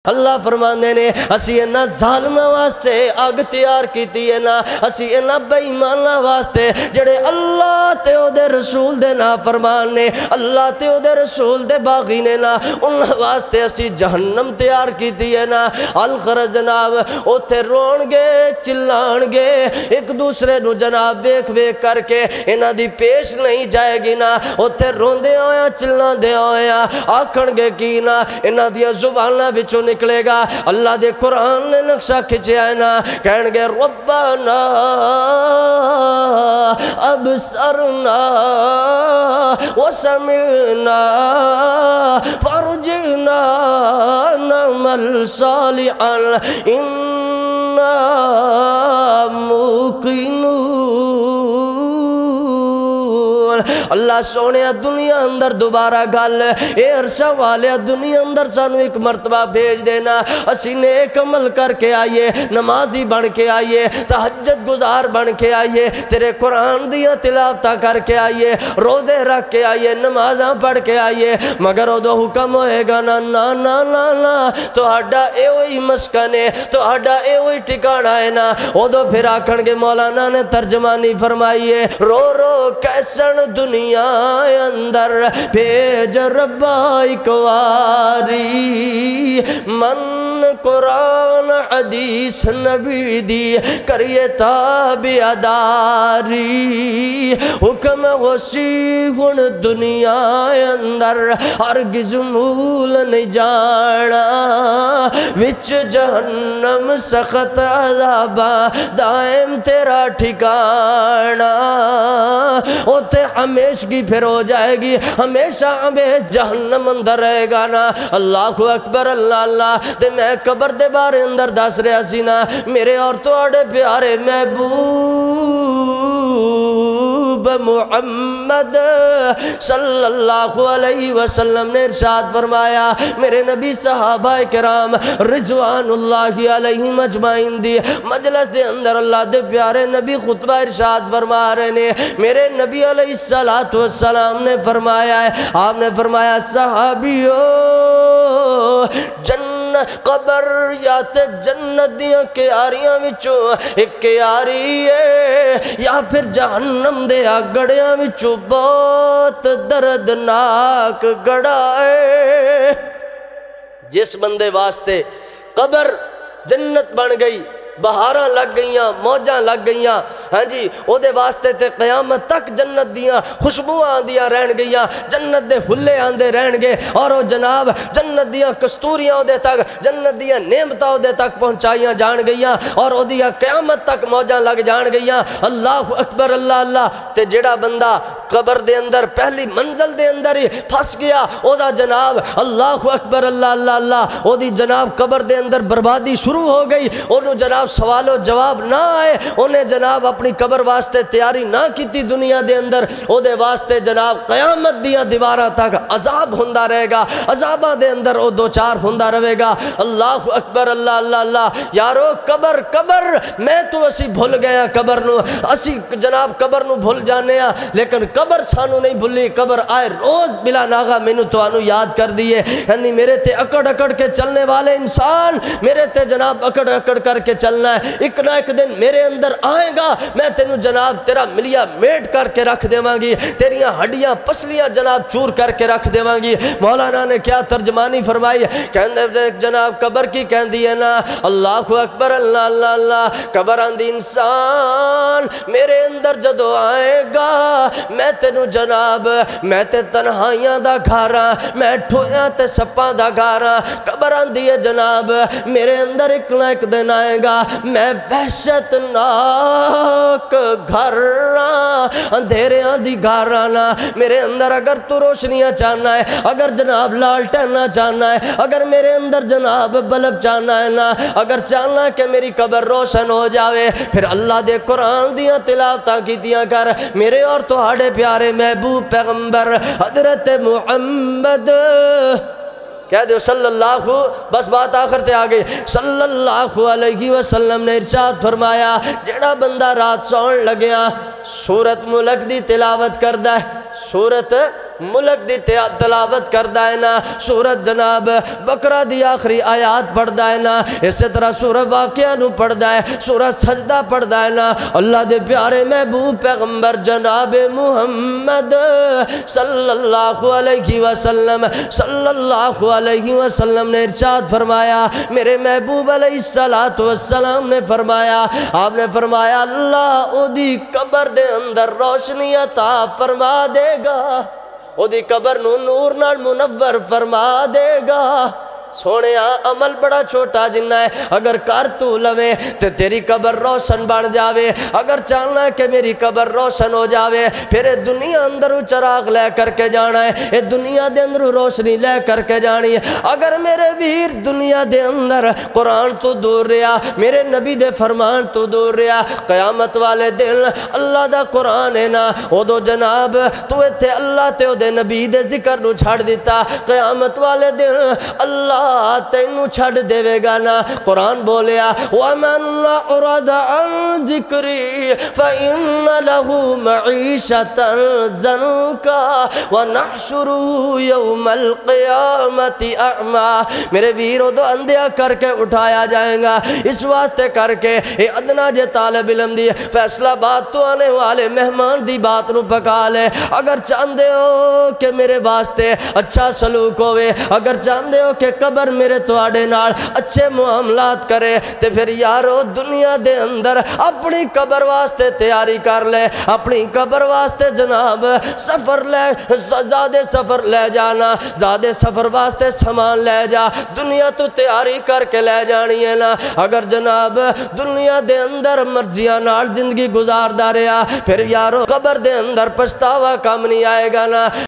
اللہ فرماندے نے اسی انہاں ظالماں واسطے اگ تیار کیتی ہے نا، اسی انہاں بے ایماناں واسطے جڑے اللہ تے او دے رسول دے نافرمان نے، اللہ تے او دے رسول دے باغی نے نا، انہاں واسطے اسی جہنم تیار کیتی ہے نا۔ الخرج جناب اوتھے رون گے چلان گے، ایک دوسرے نو جناب ویکھ ویکھ کر کے انہاں دی پیش نہیں جائے گی نا، اوتھے روندے ہویا چلان دے ہویا آکھن گے کی نا، انہاں دی زباناں وچوں نکلے گا اللہ دے قرآن نے نقشہ کھچیا ہے نا، کہن گے ربنا ابصرنا وسمعنا فارجعنا نعمل صالحا انا موقنون۔ اللہ سونے دنیا اندر دوبارہ گل اے عرصہ والے دنیا اندر سانو ایک مرتبہ بھیج دینا، اسی نیک عمل کر کے آئیے، نمازی بن کے آئیے، تہجد گزار بن کے آئیے، تیرے قرآن دیا تلاوتہ کر کے آئیے، روزے رکھ کے آئیے، نمازاں پڑھ کے آئیے، مگر او دو حکم ہوئے گا نا نا نا نا نا تو ہڈا اے ہوئی مسکنے تو ہڈا اے ہوئی ٹھکانا ہے نا۔ او دو پھر آکھن کے مولانا نے ترجمانی فرمائیے، رو رو کیسن دنیا اندر بھیج ربا ایک واری، من قرآن حدیث نبی دی کریے تابع داری، حکم غسی گن دنیا اندر ہرگز مول نہیں جانا، وچ جہنم سخت عذاب دائم تیرا ٹھکانا، اوتے ہمیشگی پھر ہو جائے گی، ہمیشہ ہمیش جہنم اندر رہے گا نا۔ اللہ اکبر اللہ اللہ۔ تے میں قبر دے بارے اندر دس رہا سی نا، میرے اور توڑے پیارے محبوب محمد صلی اللہ علیہ وسلم نے ارشاد فرمایا، میرے نبی صحابہ کرام رضوان اللہ علیہ مجمعین دی مجلس دے اندر اللہ دے پیارے نبی خطبہ ارشاد فرما رہے نے، میرے نبی علیہ السلام نے فرمایا ہے، آپ نے فرمایا صحابیو قبر یا تے جنت دیاں کیاریاں وچوں ایک کیاری ہے، یا پھر جہنم دے گڑیاں وچوں بہت دردناک گڑا ہے۔ جس بندے واسطے قبر جنت بن گئی، بہاراں لگ گئیاں، موجاں لگ گئیاں، ہاں جی او دے واسطے تے قیامت تک جنت دیاں خوشبو آندیاں رہن گئیاں، جنت دے حلے آندے رہن گے، اور او جناب جنت دیاں کستوریاں او دے تک، جنت دیاں نعمتاں او دے تک پہنچائیاں جان گئیاں، اور او دیاں قیامت تک موجاں لگ جان گئیاں۔ اللہ اکبر اللہ اللہ۔ تے جڑا بندہ قبر دے اندر پہلی منزل دے اندر ہی پھس گیا، او دا جناب اللہ اکبر اللہ اللہ اللہ، او دی جناب قبر دے اندر بربادی شروع ہو گئی، انہوں جناب سوال و جواب نہ آئے، انہیں جناب اپنی قبر واسطے تیاری نہ کیتی دنیا دے اندر، او دے واسطے جناب قیامت دیا دیواراں تک عذاب ہوندہ رہے گا، عذاباں دے اندر او دو چار ہوندہ رہے گا۔ اللہ اکبر اللہ اللہ اللہ۔ یارو قبر قبر میں تو اسی بھول گیا قبر نو، اسی جناب قبر نو بھول جانے ہاں، لیکن قبر سانو نہیں بھولی، قبر آئے روز بلا ناغا مینو تو آنو یاد کر دیئے، یعنی میرے تے اکڑ اکڑ کے چلنے والے انسان، میرے تے جناب اکڑ اکڑ کر کے چلنا ہے، ایک نہ ایک دن میرے اندر آئے گا، میں تینو جناب تیرا ملیا میٹ کر کے رکھ دیواں گی، تیریاں ہڈیاں پسلیاں جناب چور کر کے رکھ دیواں گی۔ مولانا نے کیا ترجمانی فرمائی، کہندے جناب قبر کی کہندی ہے نا، اللہ اکبر اللہ اللہ اللہ، قبر آندی انسان میرے اندر جدو آئے گا، میں تینو جناب میں تے تنہائیاں دا گھارا، میں ٹھویاں تے سپاں دا گھارا، قبر آندی ہے جناب میرے اندر ایک نہ ایک دن آئے گا، میں وحشت ناک گھراں اندھیریاں دی گھرانا، میرے اندر اگر تو روشنیاں چاہنا ہے، اگر جناب لالٹنا چاہنا ہے، اگر میرے اندر جناب بلب چاہنا ہے نا، اگر چاہنا ہے کہ میری قبر روشن ہو جاوے، پھر اللہ دے قرآن دیاں تلاوتاں کیتیاں کر، میرے اور تہاڈے پیارے محبوب پیغمبر حضرت محمد کہہ دو صلی اللہ، بس بات آخر تے آگئی، صلی اللہ علیہ وسلم نے ارشاد فرمایا، جڑا بندہ رات سون لگیا سورت ملک دی تلاوت کردہ ہے، سورت ملک دی تلاوت کردا ہے نا، سورت جناب بقرہ دی آخری آیات پڑھدا ہے نا، اسی طرح سورہ واقعہ نو پڑھدا ہے، سورہ سجدہ پڑھدا ہے نا۔ اللہ دے پیارے محبوب پیغمبر جناب محمد صلی اللہ علیہ وسلم نے ارشاد فرمایا، میرے محبوب علیہ السلام نے فرمایا، آپ نے فرمایا اللہ او دی قبر دے اندر روشنی عطا فرما دے گا، او دی قبر نو نور نال منور فرما دے گا۔ سونے عمل بڑا چھوٹا جنہ ہے، اگر کر تو لوے تے تیری قبر روشن بن جاوے، اگر چاہنا ہے کہ میری قبر روشن ہو جاوے، پھر اے دنیا اندر چراغ لے کر کے جانا ہے، اے دنیا دے اندر روشنی لے کر کے جانی ہے۔ اگر میرے ویر دنیا دے اندر قرآن تو دور رہا، میرے نبی دے فرمان تو دور رہا، قیامت والے دن اللہ دا قرآن ہے نا، او دو جناب تو ایتھے اللہ تے او دے نبی دے ذکر نو چھڑ دیتا، قیامت والے دن اللہ تینو چھڑ دے گا نا۔ قرآن بولیا وَمَنْ أَعْرَضَ عَنْ ذِكْرِي فَإِنَّ لَهُ مَعِيشَةً ضَنْكَا وَنَحْشُرُهُ يَوْمَ الْقِيَامَةِ أَعْمَى۔ میرے ویرو دو اندھیا کر کے اٹھایا جائیں گا، اس واسطے کر کے اے ادنا جے طالب علم دی فیصلہ بات تو آنے والے مہمان دی بات نو پکا لے۔ اگر چاندے ہو کہ میرے واسطے اچھا سلوک ہوئے، اگر چاندے ہو کہ قبر میرے تواڈے نال اچھے معاملات کرے، تے پھر یارو دنیا دے اندر اپنی قبر واسطے تیاری کر لے، اپنی قبر واسطے جناب سفر لے، زیادہ سفر لے جانا، زیادہ سفر واسطے سامان لے جا، دنیا تو تیاری کر کے لے جانی ہے نا۔ اگر جناب دنیا دے اندر مرضیاں نال زندگی گزار دا رہا، پھر یارو قبر دے اندر پچھتاوا کم نہیں آئے گا نا۔